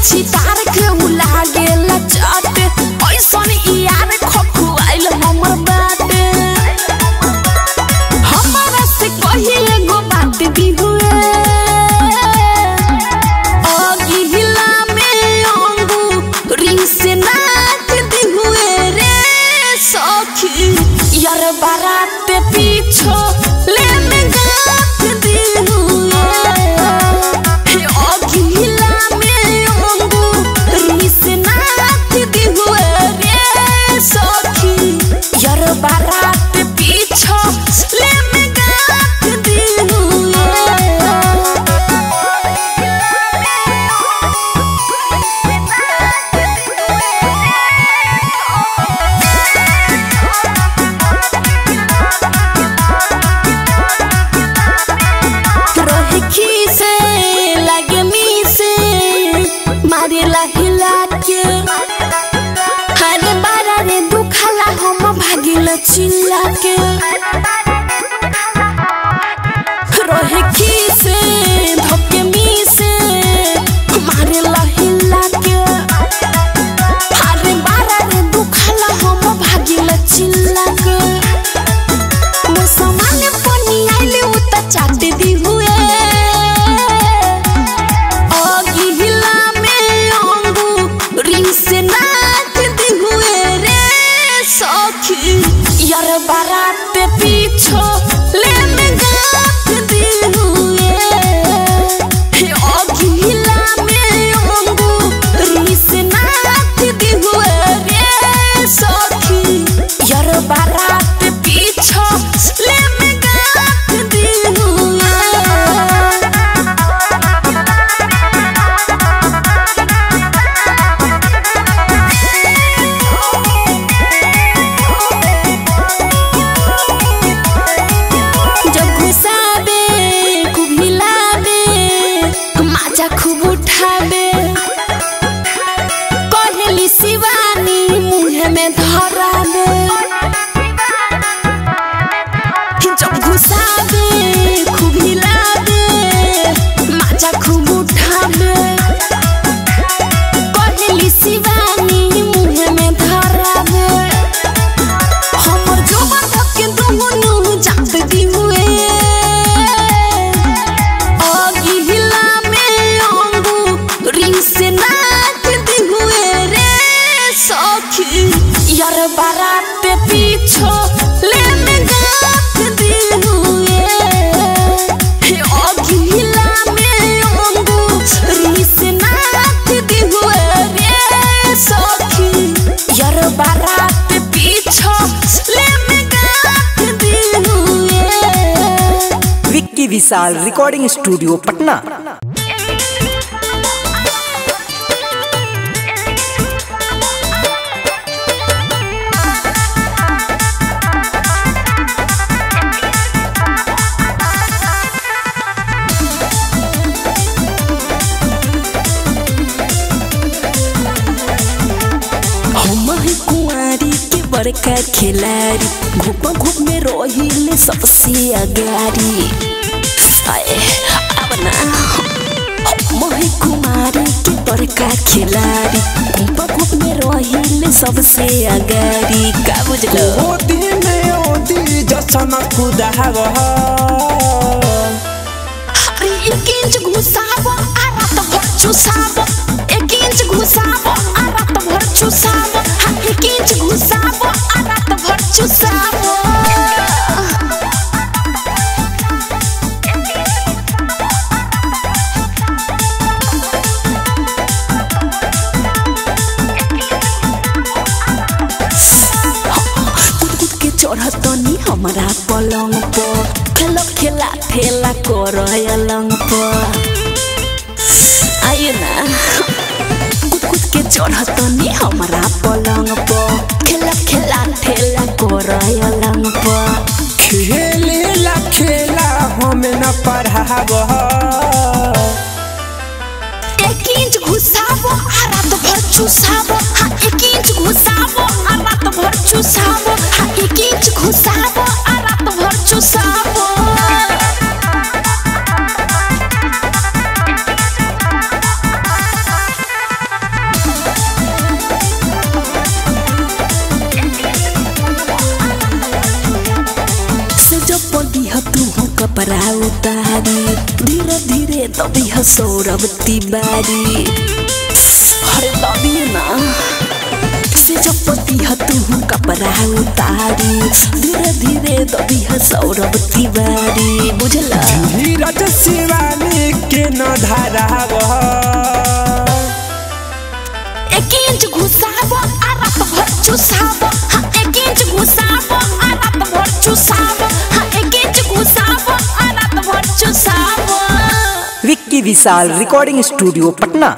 छितार के उला गेला चाट ऐसन यार खखुआइल हमर बाटे हमरा से कही एगो बात भी हुए अगिला में अंगूरी से नाच दी हुए रे सखी यार बारात पीछो ले में गाथ दी हुए अगिला में अंगूरी से नाच दी हुए रे सखी यार बारात पीछो ले में गाथ दी चिल्ला के रोहे खीसे धोके मीसे मारे लहिला के अरे बारा रे दुखला हम भागिल चिल्ला के वो सामान पनी आइले उता चाट दी हुए अगिला में अंगूरी से नाच दी हुए रे सखी यार बारात पीछो ले में गाथ दी हुए अगिला में अंगूरी से नाच दी हुए रे सखी यार बारात पीछो ले में गाथ दी हुए खूब उठाबे कहली शिवानी मुँह में धराबे जब घुसाबे खूब हिलाबे माजा खूब उठाबे कहली शिवानी मुँह में धराबे हमर जो बात के दोनों जात दी हुए से नाच दी हुए रे सखी यार बारात पीछो ले में गाथ दी हुए अगिला में अंगूरी से नाच दी हुए रे सखी यार बारात पीछो ले में गाथ दी हुए। Vicky Vishal recording studio Patna. बड़का खिलाड़ी घूप घूप में रोहिले सबसे अगाड़ी अब ना मोहि कुमारी के बड़का खिलाड़ी घूप घूप में रोहिले सबसे अगाड़ी का बुझलो ओदी में ओदी जसन खुदाव अरे एक इंच घुसाव आ रात भर चुसाव एक इंच घुसाव आ रात भर चुसाव एक इंच घुसाव आ रात भर चुसाव कूद कूद के चढ़तनी हमारा पलंग पर खेल खेला ठेला कर अलंग पर आइए ना के चढ़तनी हमारा पलंग पर खेला खेला ठेला कर अलंग पर खेलेला खेला हमें न पढ़ाव एक इंच घुसाव आ रात भर चुसाव एक इंच घुसाव आ रात भर चुसाव एक इंच घुसाव आ रात भर चुसाव कपड़ा उतारी धीरे धीरे दबी है सौरभ तिवारी। अरे दबी ना से जब पति है तू कपड़ा उतारी धीरे धीरे दबी है सौरभ तिवारी बुझला। धीरज शिवानी के न धाराव एक इंच घुसावो आ रात भर चुसावो हाँ एक इंच घुसावो आ रात भर चुसावो हाँ एक इंच घुसावो आ रात भर चुसावो। Vicky Vishal recording studio Patna.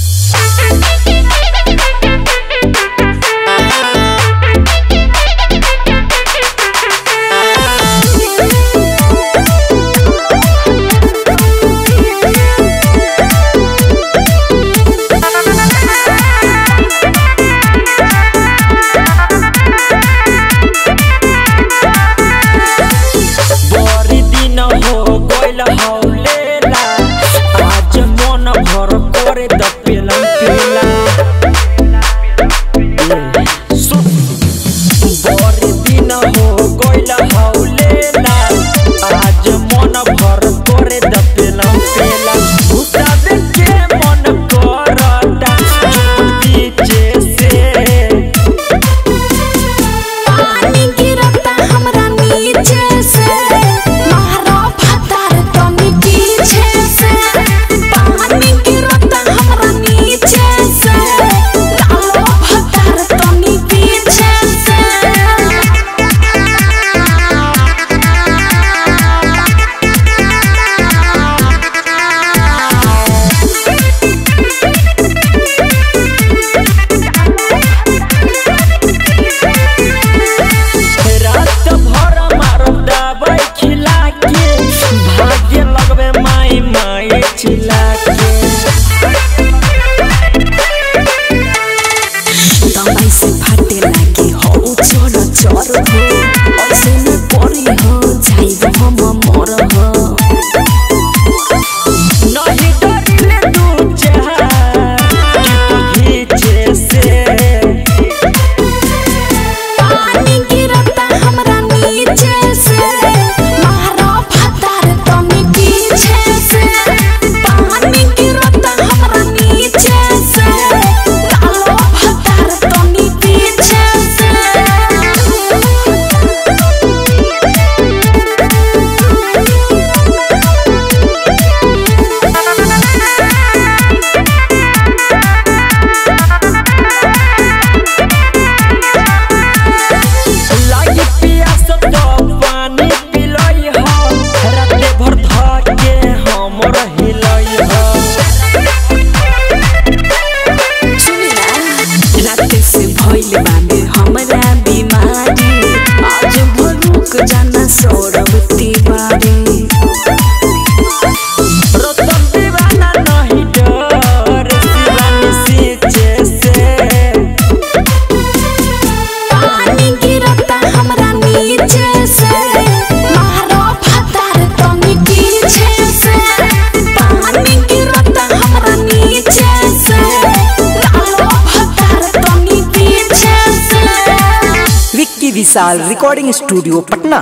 Vishal recording studio Patna.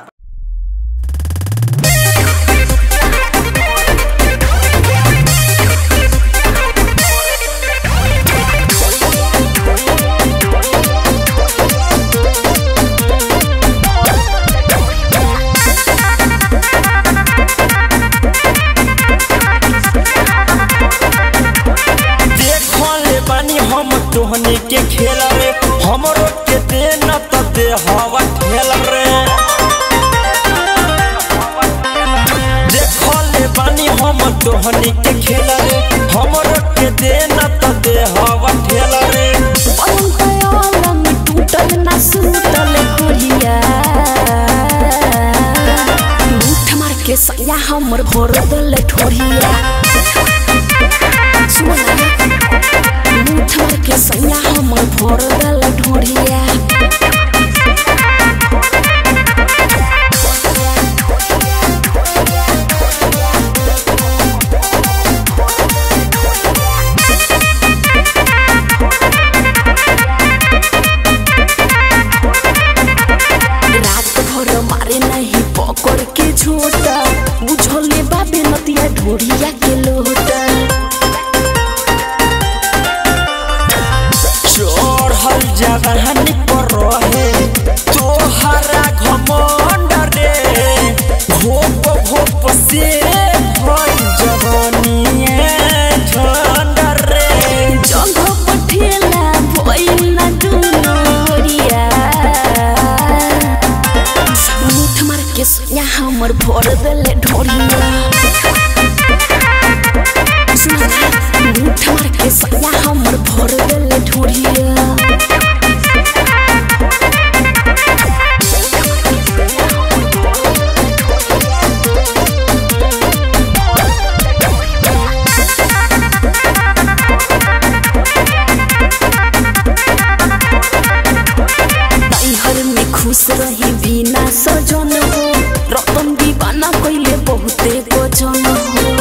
तोहनी के खेल रे हमरो के दे न त दे हवा खेल रे देखले बानी हम तोहनी के खेल रे हमरो के दे न त दे हवा खेल रे पलंग टूटल ना सुतल कोरिया मुठ मार के सैया हमर भर दल ठोरिया मुठ के सैया हमर भर दल ढोरिया रात भर मारे नहीं पकड़ के झोटा हमर भर देले ढोरिया मुठा मार के सैया हमर भर देले ढोरिया खुश रही बिना सजन हो रतन दीवाना कइले बहुते गजन हो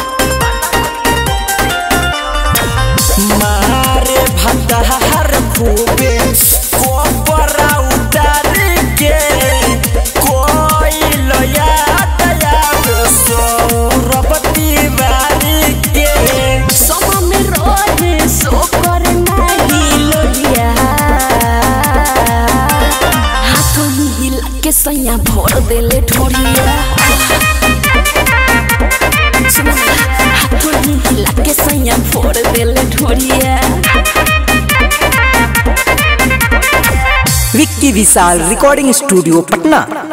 मारे भंडार खूबे कोपरा उतार के कोई लया दया सोरबती बारी के समा में रहे सो कर नाही लोहिया के सैया भर देले ढोरिया हाथों हिला के सैया भर देले ढोरिया। Vicky Vishal recording studio Patna.